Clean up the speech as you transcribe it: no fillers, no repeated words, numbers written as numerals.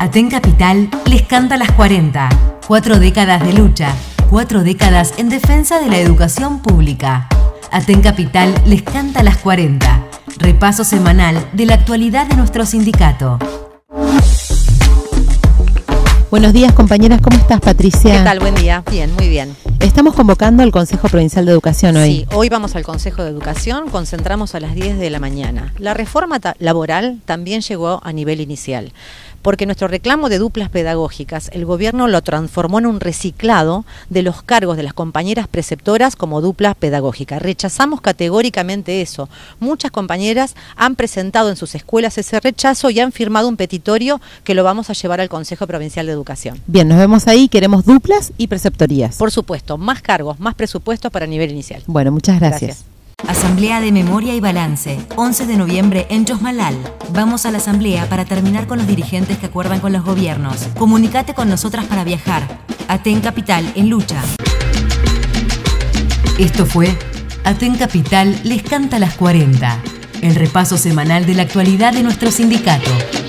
Aten Capital les canta las 40. 4 décadas de lucha, 4 décadas en defensa de la educación pública. Aten Capital les canta las 40. Repaso semanal de la actualidad de nuestro sindicato. Buenos días, compañeras. ¿Cómo estás, Patricia? ¿Qué tal? Buen día. Bien, muy bien. Estamos convocando al Consejo Provincial de Educación hoy. Sí, hoy vamos al Consejo de Educación, concentramos a las 10 de la mañana. La reforma laboral también llegó a nivel inicial, porque nuestro reclamo de duplas pedagógicas, el gobierno lo transformó en un reciclado de los cargos de las compañeras preceptoras como dupla pedagógica. Rechazamos categóricamente eso. Muchas compañeras han presentado en sus escuelas ese rechazo y han firmado un petitorio que lo vamos a llevar al Consejo Provincial de Educación. Bien, nos vemos ahí. Queremos duplas y preceptorías. Por supuesto, más cargos, más presupuestos para nivel inicial. Bueno, muchas gracias. Asamblea de Memoria y Balance, 11 de noviembre en Chosmalal. Vamos a la asamblea para terminar con los dirigentes que acuerdan con los gobiernos. Comunicate con nosotras para viajar. Aten Capital en lucha. Esto fue Aten Capital les canta las 40. El repaso semanal de la actualidad de nuestro sindicato.